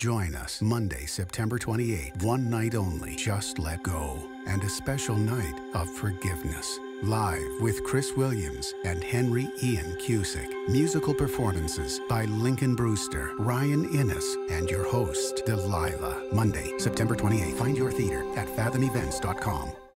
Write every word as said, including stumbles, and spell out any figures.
Join us Monday, September twenty-eighth, one night only, Just Let Go, and a special night of forgiveness. Live with Chris Williams and Henry Ian Cusick. Musical performances by Lincoln Brewster, Ryan Innes, and your host, Delilah. Monday, September twenty-eighth. Find your theater at fathom events dot com.